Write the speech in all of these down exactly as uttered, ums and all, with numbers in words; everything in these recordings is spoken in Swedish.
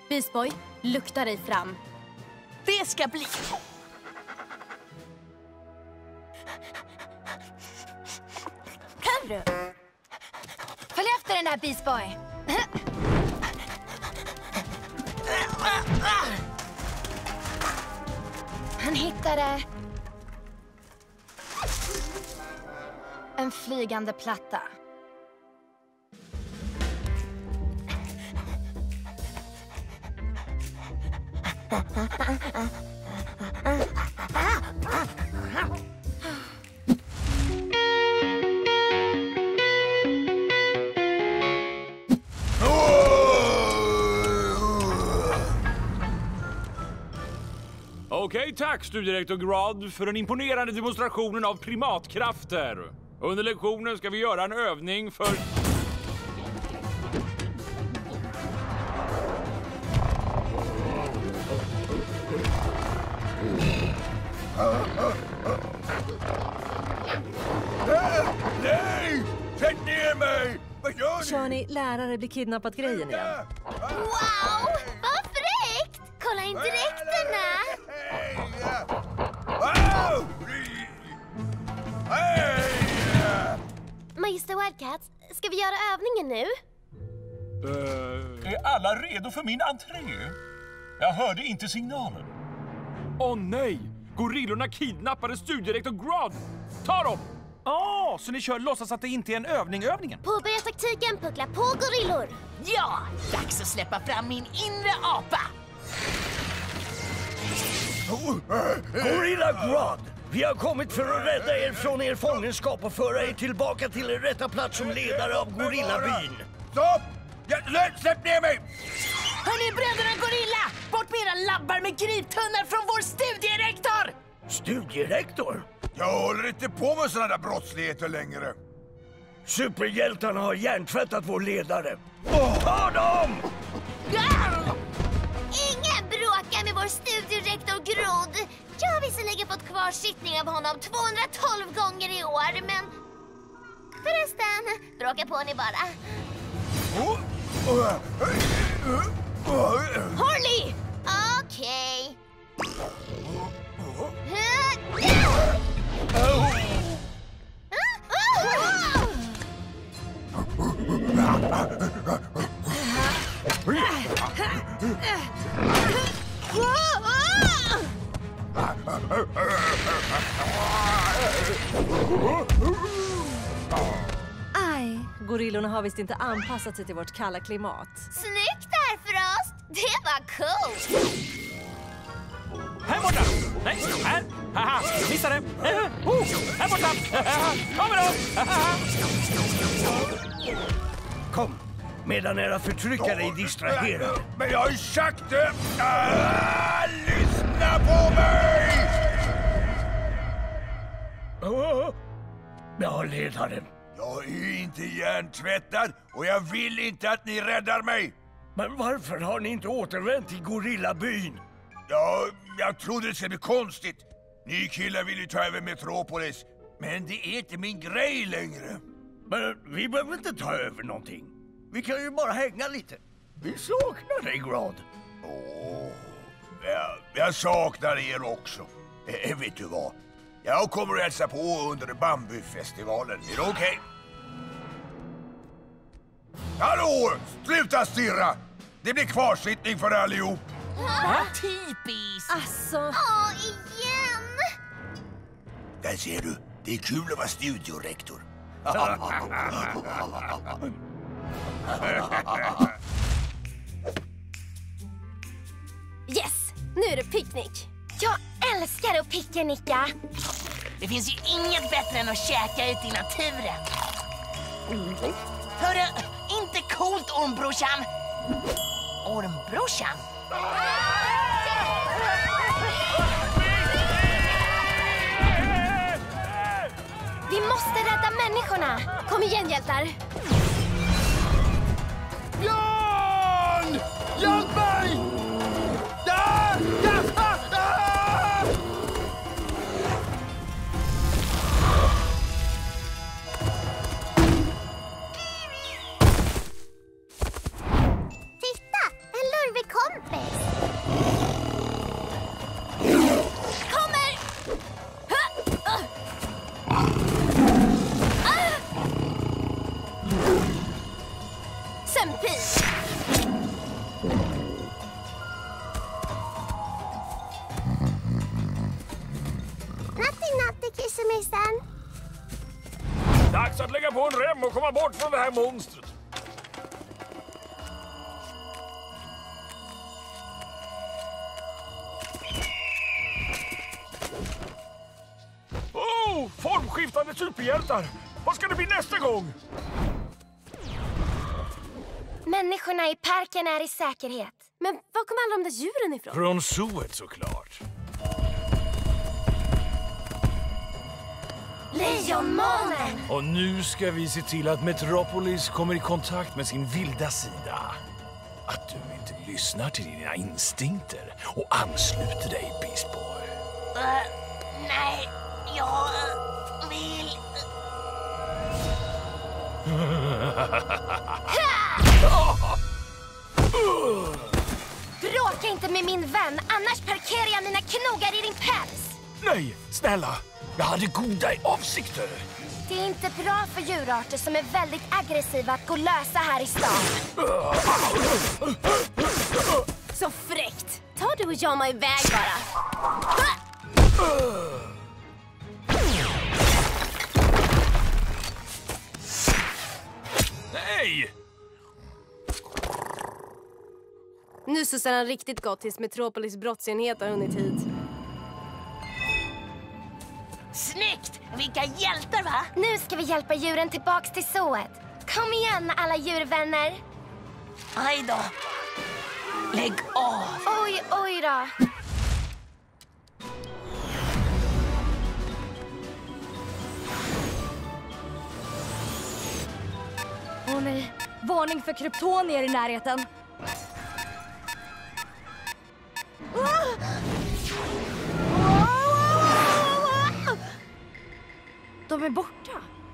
Beast-boy, lukta dig fram. Det ska bli. Kan du? Följ efter den här Beast-boy. Han hittade en flygande platta. Okej, tack studiedirektor Grad för den imponerande demonstrationen av primatkrafter. Under lektionen ska vi göra en övning för... Nej! Sätt ner mig! Vad gör ni? Kör ni lärare blir kidnappat grejen igen? Wow! Vad fräckt! Kolla in dräkterna! Magister Wildcats, ska vi göra övningen nu? Uh... Är alla redo för min entré? Jag hörde inte signalen. Åh oh, nej! Gorillorna kidnappade studiedirektor Grad! Ta dem! Ja, oh, så ni kör låtsas att det inte är en övning övningen? Påbörja taktiken, puckla på gorillor! Ja, dags att släppa fram min inre apa! Gorilla Grad! Vi har kommit för att rädda er från er fångenskap och föra er tillbaka till er rätta plats som ledare av gorillabyn. Stopp! Släpp ner mig! Hörni, bröderna Gorilla! Bort med era labbar med griptunnor från vår studierektor! Studierektor? Jag håller inte på med sådana där brottsligheter längre. Superhjältarna har hjärntvättat vår ledare. Oh, ta dem! Ja! Ingen bråkar med vår studierektor Grod. Jag har visserligen fått kvarsittning av honom tvåhundratolv gånger i år, men... Förresten, bråka på ni bara. Harley! Okej. Aj, gorillorna har visst inte anpassat sig till vårt kalla klimat. Snyggt där, Frost! Det var coolt! Här borta! Nej, här! Haha, missade! Uh, oh, här borta! Kommer då! Kom, medan era förtryckare är distraherade. Men jag har ju sagt det! Ah, lyssna på mig! Oh, ja, ledaren. Jag är inte hjärntvättad och jag vill inte att ni räddar mig. Men varför har ni inte återvänt till gorillabyn? Ja, jag trodde det skulle bli konstigt. Ni killar vill ju ta över Metropolis. Men det är inte min grej längre. Men vi behöver inte ta över någonting. Vi kan ju bara hänga lite. Vi saknar dig, Grad. Åh, jag, jag saknar er också. Eh, vet du vad? Jag kommer att hälsa på under Bambu-festivalen. Är det okej? Okay? Hallå! Sluta stirra! Det blir kvarsittning för allihop. Vad typiskt! Alltså... Åh, igen! Där ser du. Det är kul att vara studiorektor. Yes! Nu är det picknick. Jag älskar att picknicka. Det finns ju inget bättre än att käka ut i naturen. Mm. Hörru, inte coolt, ormbrorsan. Ormbrorsan? Vi måste rädda människorna. Kom igen, hjältar. Jan! Hjälp mig! Ah! Ah! Ah! Titta, en lurvig kom. på en rem och komma bort från det här monstret. Oh, formskiftande superhjältar. Vad ska det bli nästa gång? Människorna i parken är i säkerhet. Men var kommer alla de där djuren ifrån? Från zooet såklart. Lejonmånen! Och nu ska vi se till att Metropolis kommer i kontakt med sin vilda sida. Att du inte lyssnar till dina instinkter och ansluter dig, Beast Boy. Uh, nej, jag vill... Bråka inte med min vän, annars parkerar jag mina knogar i din päls. Nej, snälla. Jag hade goda avsikter. Det är inte bra för djurarter som är väldigt aggressiva att gå lösa här i stan. Så fräckt! Ta du och jama iväg bara. Nej! Nu susar han riktigt gott tills Metropolis brottsenhet har hunnit hit. Snyggt! Vilka hjältar, va? Nu ska vi hjälpa djuren tillbaks till zooet. Kom igen, alla djurvänner. Aj då. Lägg av. Oj, oj då. Åh nej, varning för kryptonier i närheten. De är borta.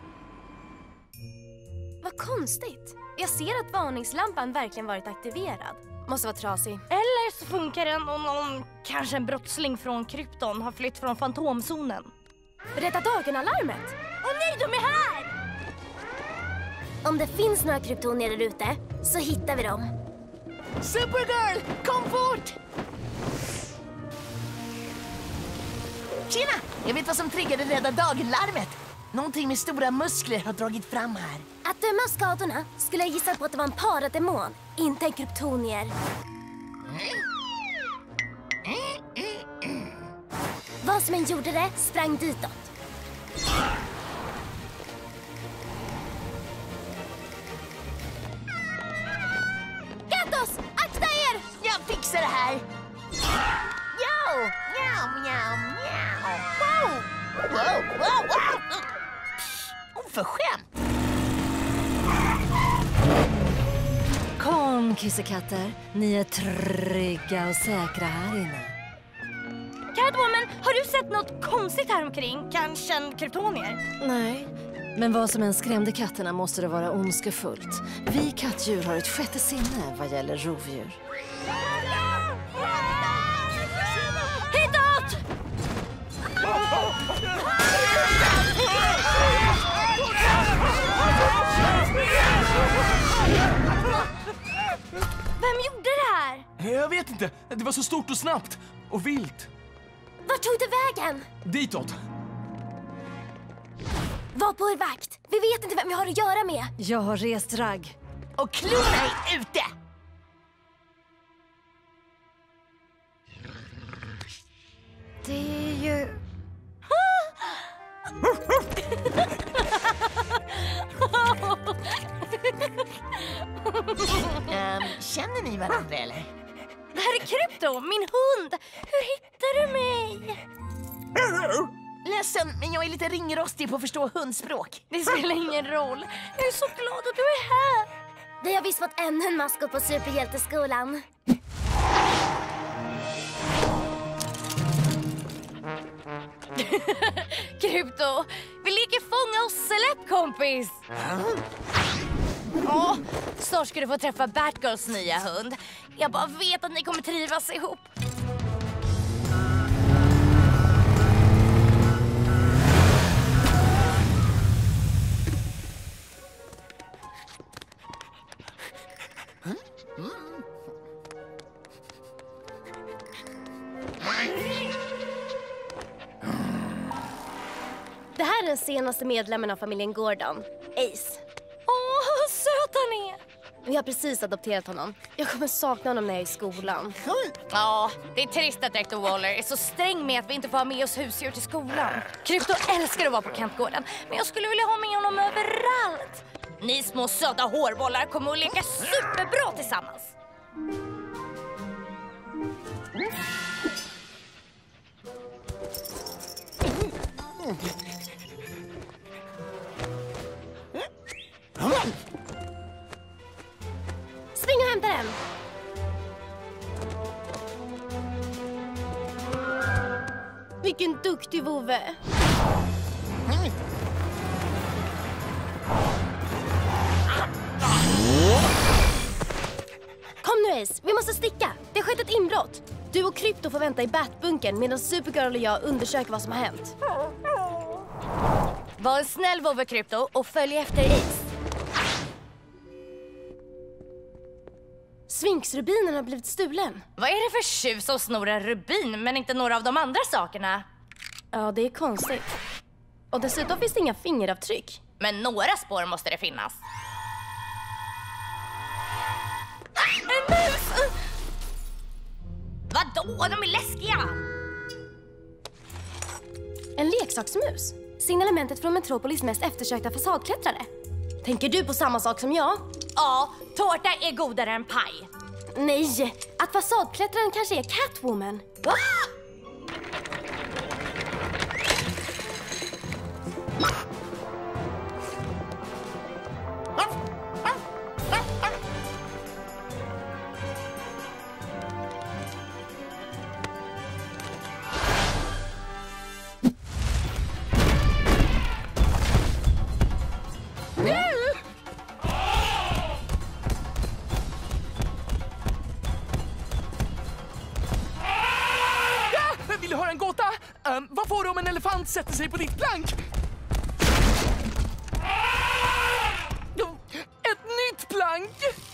Vad konstigt. Jag ser att varningslampan verkligen varit aktiverad. Måste vara trasig. Eller så funkar den om någon, kanske en brottsling från krypton, har flytt från fantomzonen. Rädda dagen-alarmet. Åh nej, de är här! Om det finns några kryptonier där ute så hittar vi dem. Supergirl, kom fort! Tjena! Jag vet vad som triggade rädda dagen-larmet. Någonting med stora muskler har dragit fram här. Att döma av skadorna skulle jag gissa på att det var en parademon, inte en kryptonier. Vad som än gjorde det sprang ditåt. Gattos, akta er! Jag fixar det här! Jo! Mjau, mjau, mjau! Wow! Wow, wow, wow! Oförskämt! Kom, kissekatter. Ni är trygga och säkra här inne. Catwoman, har du sett något konstigt här omkring? Kanske en kryptonier? Nej, men vad som än skrämde katterna måste det vara ondskefullt. Vi kattdjur har ett sjätte sinne vad gäller rovdjur. Hitåt! Vem gjorde det här? Jag vet inte. Det var så stort och snabbt. Och vilt. Vart tog det vägen? Ditåt. Var på er vakt. Vi vet inte vem vi har att göra med. Jag har rest ragg. Och klorna är ute! Det är ju... um, känner ni varandra, eller? Det här är Krypto, min hund. Hur hittar du mig? Ledsen, men jag är lite ringrostig på att förstå hundspråk. Det spelar ingen roll. Jag är så glad att du är här. Vi har visst fått ännu en maskot på superhjälteskolan. Krypto, vi leker fånga och släpp, kompis. Åh, snart ska du få träffa Batgirls nya hund. Jag bara vet att ni kommer trivas ihop. Det här är den senaste medlemmen av familjen Gordon. Ace. Åh, vad söt han är! Vi har precis adopterat honom. Jag kommer sakna honom när jag är i skolan. Ja, det är trist att rektor Waller är så sträng med att vi inte får ha med oss husdjur till skolan. Krypto älskar att vara på campgården, men jag skulle vilja ha med honom överallt. Ni små söta hårbollar kommer att leka superbra tillsammans. Spring och hämta den! Vilken duktig vovve! Kom nu Ace, vi måste sticka. Det har skett ett inbrott. Du och Krypto får vänta i Batbunkern medan Supergirl och jag undersöker vad som har hänt. Var en snäll vovve, Krypto, och följ efter Ace. Svinksrubinen har blivit stulen. Vad är det för tjus som snor en rubin men inte några av de andra sakerna? Ja, det är konstigt. Och dessutom finns det inga fingeravtryck. Men några spår måste det finnas. En mus! Vadå? De är läskiga! En leksaksmus. Signalementet från Metropolis mest eftersökta fasadklättrare. Tänker du på samma sak som jag? Ja, tårta är godare än paj. Nej, att fasadklättraren kanske är Catwoman. Ah! Vill du höra en gåta? Um, vad får du om en elefant sätter sig på ditt plank? Ett nytt plank!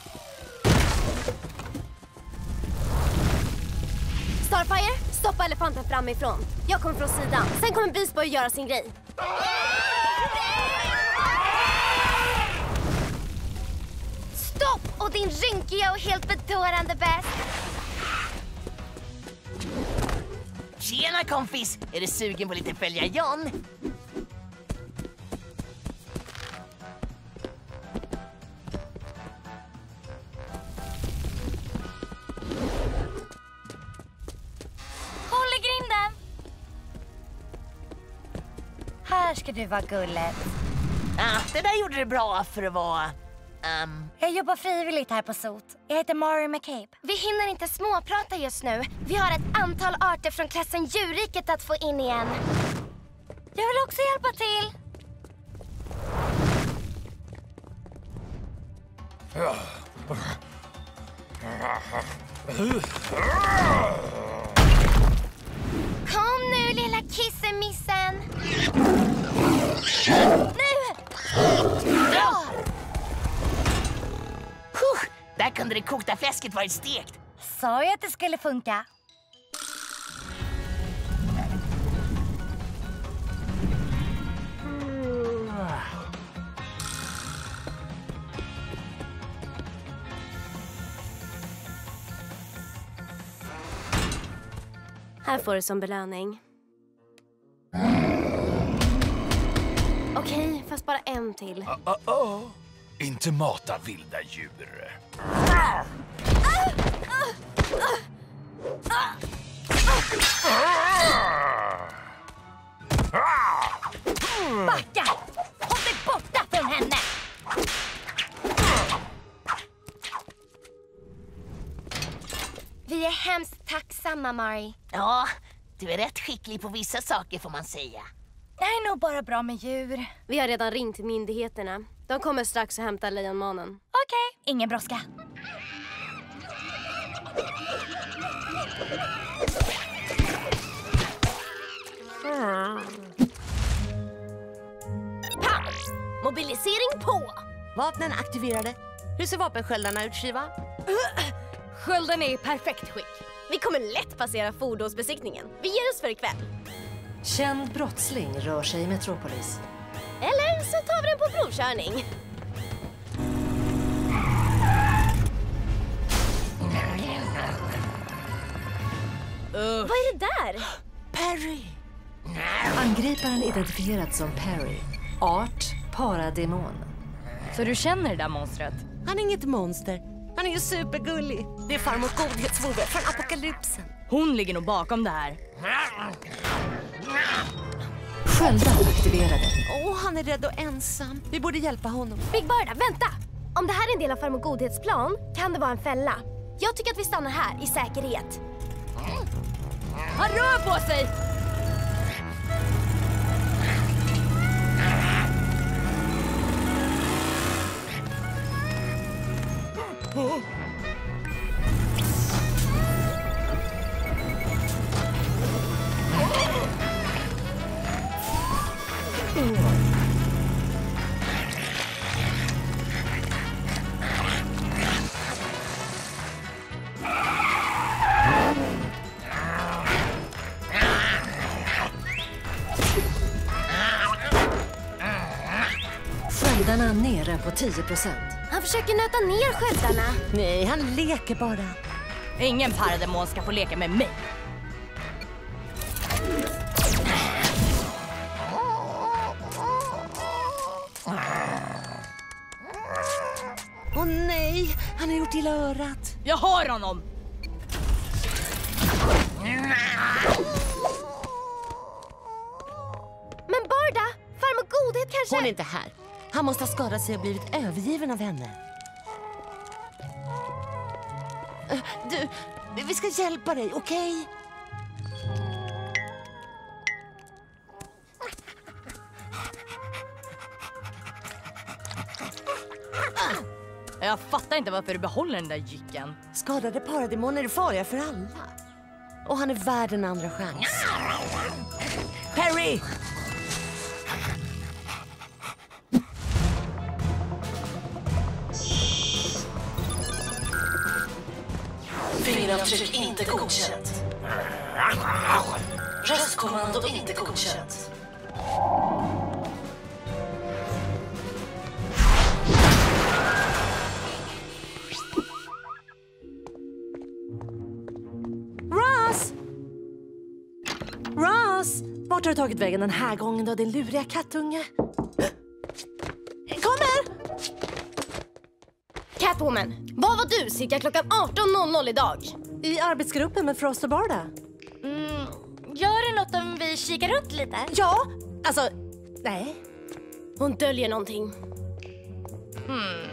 Starfire, stoppa elefanten framifrån. Jag kommer från sidan. Sen kommer Beast Boy göra sin grej. Stopp! Och din rynkiga och helt bedårande bäst. Tjena kompis, är du sugen på lite följa John? Håll i grinden! Här ska du vara gullet. Ah, det där gjorde du bra för att vara... Um... Jag jobbar frivilligt här på Sot. Jag heter Mari McCabe. Vi hinner inte småprata just nu. Vi har ett antal arter från klassen djurriket att få in igen. Jag vill också hjälpa till. Kom nu, lilla kissemissen. Nu! Bra! Huh, där kunde det kokta fläsket varit stekt. Sa jag att det skulle funka? Här får du som belöning. Okej, fast bara en till. Uh, uh, uh. Inte mata vilda djur. Backa! Håll dig borta från henne! Vi är hemskt tacksamma, Mari. Ja, du är rätt skicklig på vissa saker får man säga. Jag är nog bara bra med djur. Vi har redan ringt till myndigheterna. De kommer strax att hämta lejonmanen. Okej, okay. Ingen brådska. Pa! Mobilisering på! Vapnen aktiverade. Hur ser vapensköldarna ut, Shiva? Skölden är i perfekt skick. Vi kommer lätt passera fordonsbesiktningen. Vi ger oss för ikväll. Känd brottsling rör sig i Metropolis. Eller så tar vi den på provkörning. Uh. Vad är det där? Perry! Angriparen identifierad som Perry. Art, parademon. Så du känner det där monstret? Han är inget monster. Han är ju supergullig. Det är farmor Godhetsvovve från apokalypsen. Hon ligger nog bakom det här. Sköldar aktiverade. Åh, oh, han är rädd och ensam. Vi borde hjälpa honom. Big Barda, vänta! Om det här är en del av farmor Godhetsplan kan det vara en fälla. Jag tycker att vi stannar här i säkerhet. Han rör på sig! Oh. Sköldarna nere på tio procent. Han försöker nöta ner sköldarna. Nej, han leker bara. Ingen parademon ska få leka med mig. Åh oh, nej, han har gjort illa örat. Jag har honom! Men Barda, farmor Godhet kanske... Hon är inte här. Han måste ha skadat sig och blivit övergiven av henne. Du, vi ska hjälpa dig, okej? Okay? Jag fattar inte varför du behåller den där jycken. Skadade parademoner är farliga för alla. Och han är värd en andra chans. Perry! Fingeravtryck inte godkänt. Röstkommando inte godkänt. Ross! Ross! Vart har du tagit vägen den här gången då, din luriga kattunge? Kommer! Catwoman, var var du cirka klockan arton noll noll idag? I arbetsgruppen med Frost och Barda. Mm, gör det något om vi kikar runt lite? Ja, alltså, nej. Hon döljer någonting. Mm.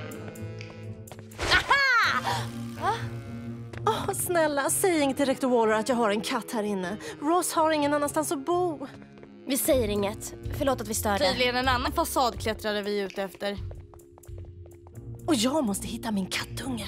Aha! Åh, oh, snälla, säg inte till rektor Waller att jag har en katt här inne. Ross har ingen annanstans att bo. Vi säger inget. Förlåt att vi störde. Tydligen en annan fasadklättrare vi är ute efter. Och jag måste hitta min kattunge.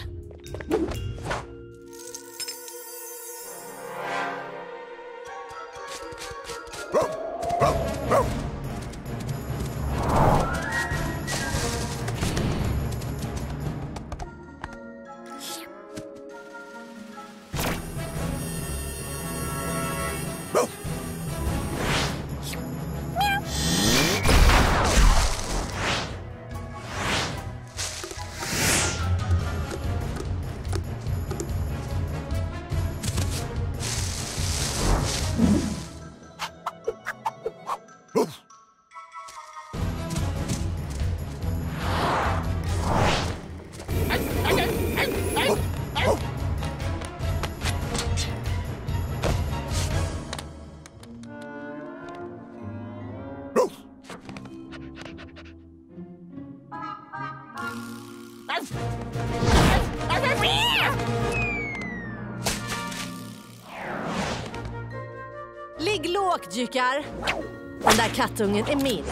Ligg lågt, jykar. Den där kattungen är min.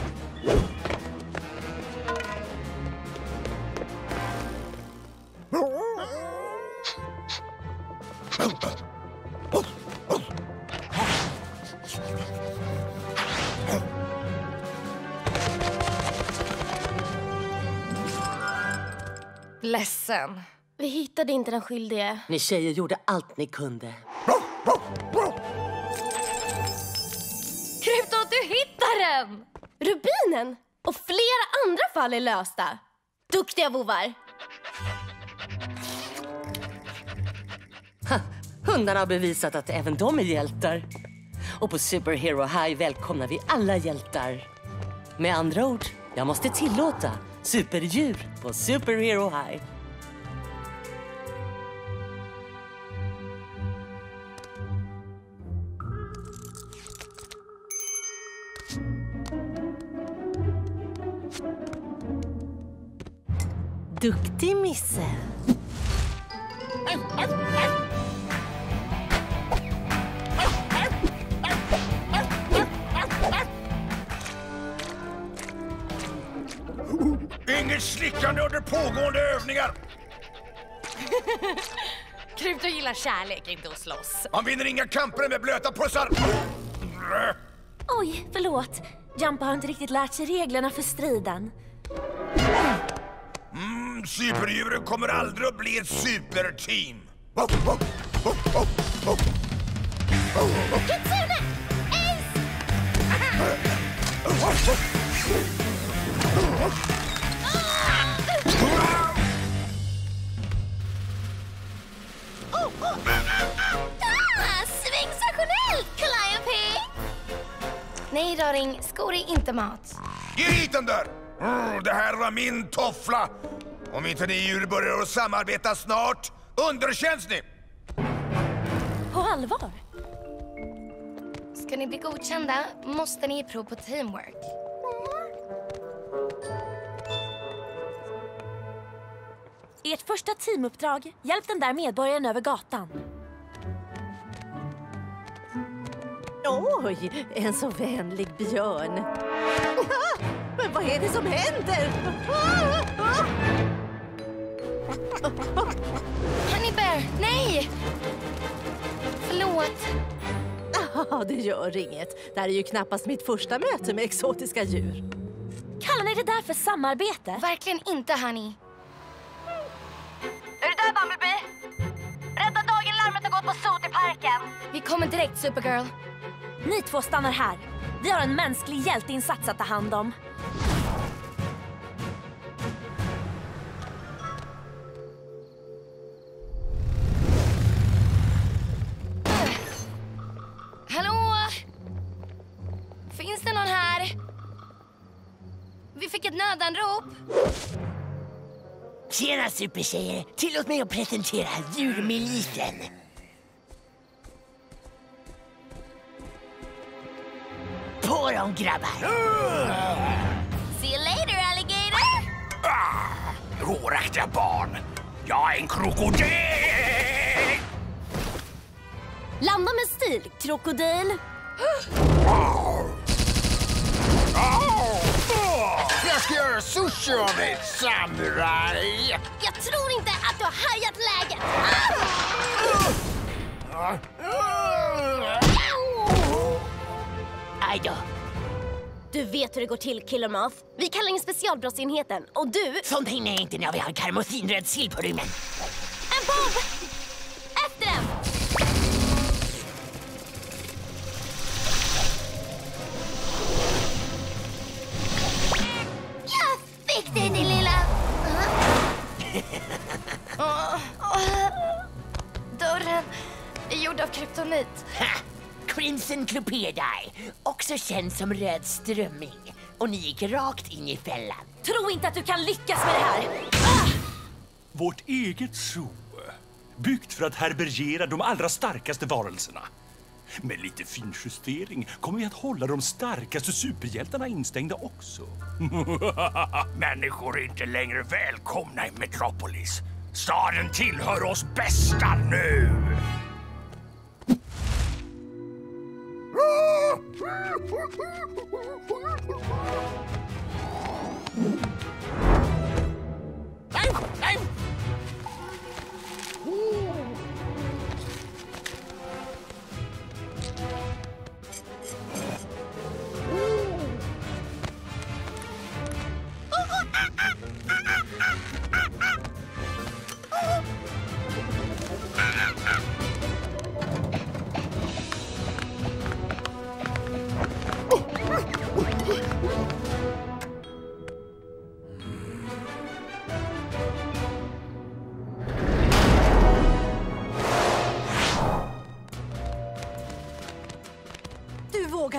Ledsen. Vi hittade inte den skyldige. Ni tjejer gjorde allt ni kunde. Krypto, du hittar den! Rubinen! Och flera andra fall är lösta. Duktiga vovar. Ha, hundarna har bevisat att även de är hjältar. Och på Superhero High välkomnar vi alla hjältar. Med andra ord, jag måste tillåta superdjur på Superhero High. Duktig misse. Inget slickande under pågående övningar. Krypto gillar kärlek, inte att slåss. Man vinner inga kamper med blöta pussar. Oj, förlåt. Jumpa har inte riktigt lärt sig reglerna för striden. Mm, superdjuren kommer aldrig att bli ett superteam. Kitsune! Ah, sensationellt, Calliope! Nej, Raring, skor är inte mat. Ge hit den där! Mm, det här var min toffla. Om inte ni djur börjar att samarbeta snart, underkänns ni! På allvar? Ska ni bli godkända måste ni ge prov på teamwork. Ert första teamuppdrag, hjälp den där medborgaren över gatan. Oj, en så vänlig björn. Men vad är det som händer? Honey Bear, nej! Förlåt. Ja, det gör inget. Det här är ju knappast mitt första möte med exotiska djur. Kallar ni det där för samarbete? Verkligen inte, Honey. Är du där, Bumblebee? Rädda dagen, larmet har gått på sot i parken. Vi kommer direkt, Supergirl. Ni två stannar här. Vi har en mänsklig hjälteinsats att ta hand om. Hallå? Finns det någon här? Vi fick ett nödanrop. Tjena supertjejer, tillåt mig att presentera djurmilisen. På dem grabbar! See you later, alligator! Ah, råraktiga barn. Jag är en krokodil! Landa med stil, krokodil. Jag ska göra sushi av dig, samurai! Jag tror inte att du har hajat läget! Aj då. Du vet hur det går till, Killer Moth. Vi kallar in specialbrottsenheten. Och du... Sånt hinner jag inte när vi har en karmosinröd sill på rymmen. En bomb! Efter den! Jag fick dig, din lilla... Åh, åh. Dörren är gjord av kryptonit. Ha! Crimson Clopedi, också känd som röd strömming. Och ni gick rakt in i fällan. Tro inte att du kan lyckas med det här! Ah! Vårt eget zoo. Byggt för att härbärgera de allra starkaste varelserna. Med lite finjustering kommer vi att hålla de starkaste superhjältarna instängda också. Människor är inte längre välkomna i Metropolis. Staden tillhör oss bästa nu!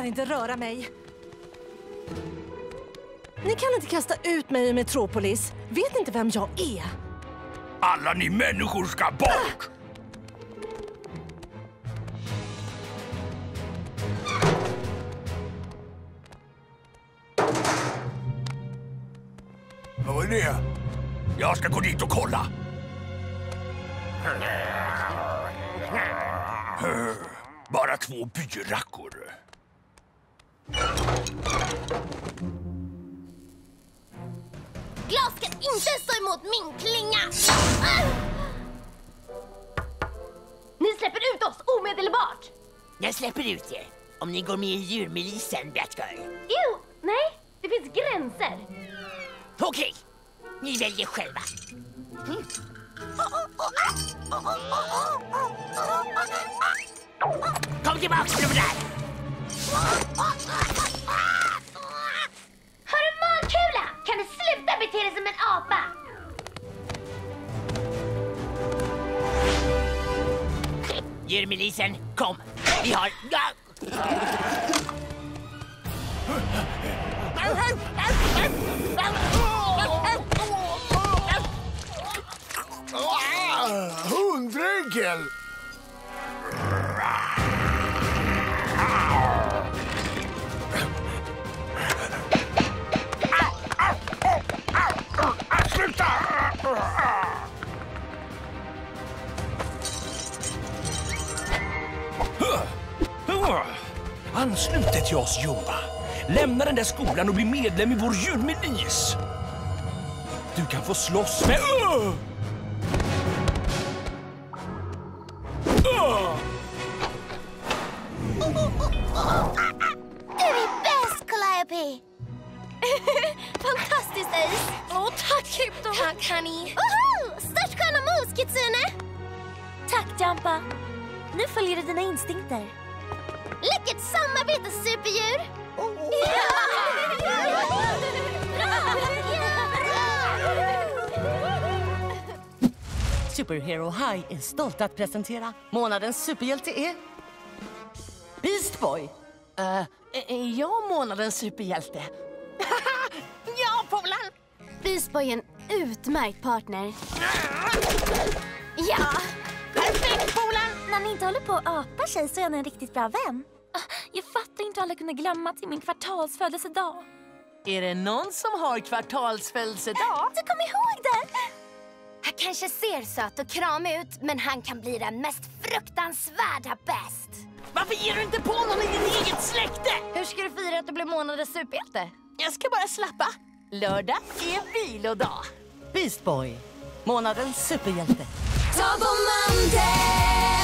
vågar inte röra mig. Ni kan inte kasta ut mig ur Metropolis. Vet inte vem jag är. Alla ni människor ska bort! Vad var det? Jag ska gå dit och kolla. Bara två byrackor. Glas ska inte stå emot min klinga! Ni släpper ut oss omedelbart! Jag släpper ut er. Om ni går med i djurmilisen, Batgirl. Jo, nej, det finns gränser. Okej, ni väljer själva. Mm. Kom tillbaka till det där! Har du magkula? Kan du sluta bete dig som en apa? Djurmilisen, kom. Vi har... Hundregel! Sluta! Anslut dig till oss, Jumba. Lämna den där skolan och bli medlem i vår djurmilis. Du kan få slåss med... Uh! Uh! Du är bäst, Calliope! Fantastiskt, Ace! Åh, tack, Krypto! Tack, honey! Woho! Störtsköna mos, Kitsune! Tack, Jumpa. Nu följer du dina instinkter. Lyckat samarbete, superdjur! Superhero High är stolt att presentera månadens superhjälte är... Beast Boy! Uh, är jag månadens superhjälte? Ja, Polan! Beast Boy är en utmärkt partner. Ja! Perfekt, Polan! När ni inte håller på att apa sig så är han en riktigt bra vän. Jag fattar inte hur alla kunde glömma till min kvartalsfödelsedag. Är det någon som har kvartalsfödelsedag? Du kommer ihåg det? Han kanske ser söt och kram ut, men han kan bli den mest fruktansvärda bäst. Varför ger du inte på någon i din eget släkte? Hur ska du fira att du blir månadens superhjälte? Jag ska bara slappa. Lördag är vilodag. Beast Boy, månadens superhjälte. Ta på Monday!